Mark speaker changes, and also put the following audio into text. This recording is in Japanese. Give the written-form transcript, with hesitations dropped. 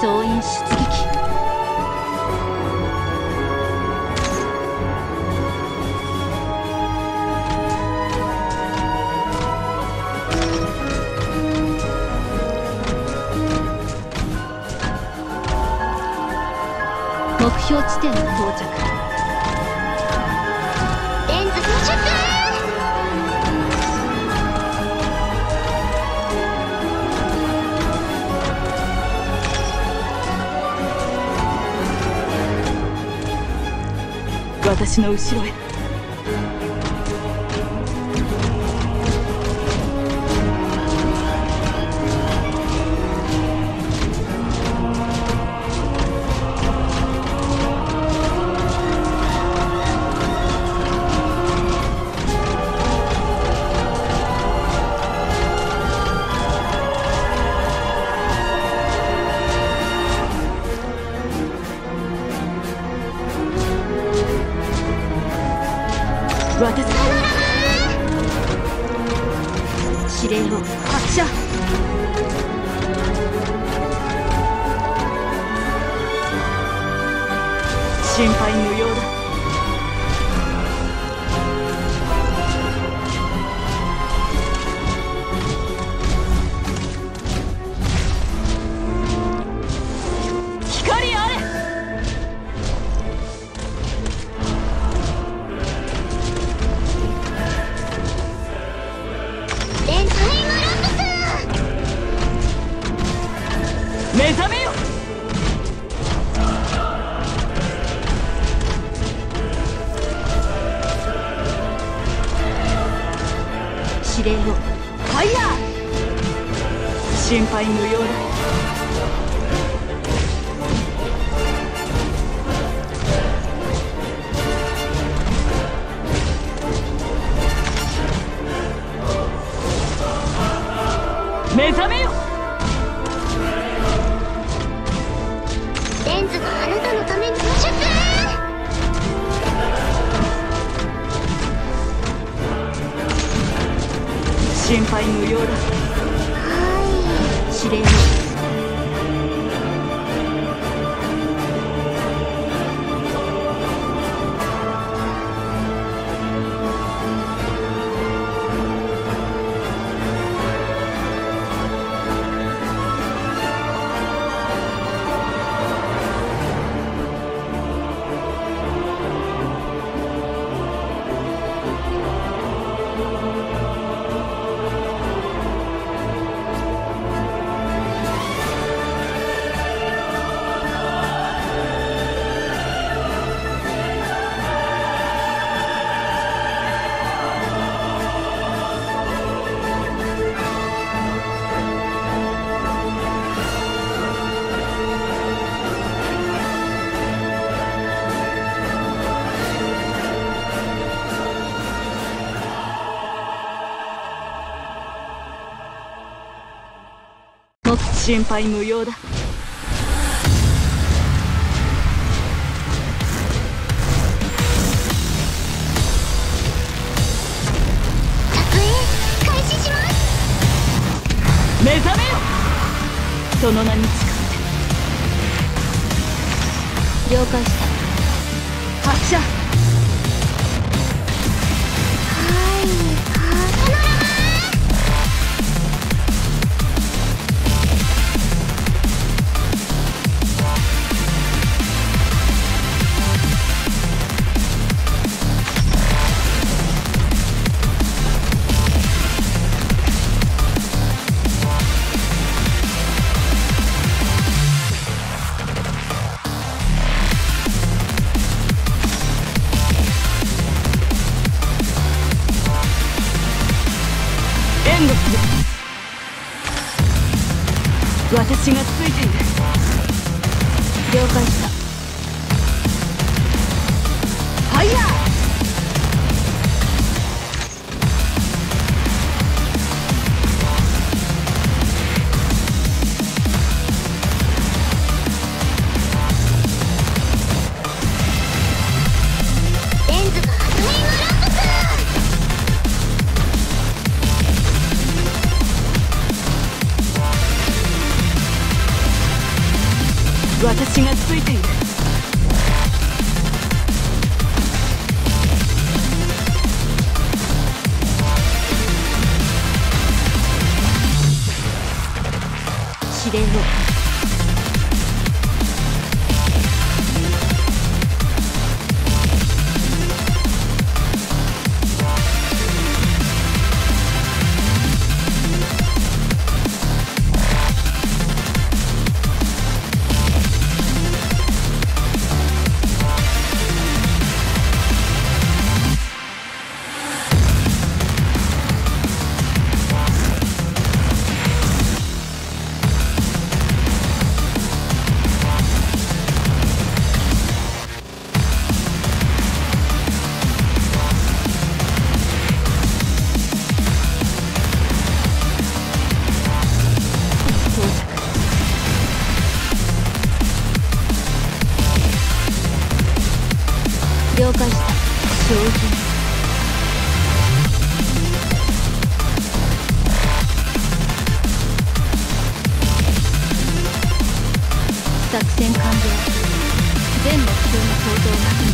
Speaker 1: 総員出撃。目標地点に到着。
Speaker 2: レンズ到着。
Speaker 1: 私の後ろへ。指令を発射。心配無用だ。光あれ。目覚めよ。指令をファイヤー。心配無用だ。目覚めよ。
Speaker 2: レンズがあなたのために到着。
Speaker 1: 心配無用だ。はい。指令を。心配無用だ。
Speaker 2: 撮影開始します。
Speaker 1: 目覚めよ。その名に誓って。
Speaker 2: 了解した。
Speaker 1: 発射。私がついている。
Speaker 2: 了解した。
Speaker 1: ファイヤー。
Speaker 2: レンズが発明のランプス。
Speaker 1: 私がついている。指令を。了解した。照準。作戦完了。全目標の行動を確認。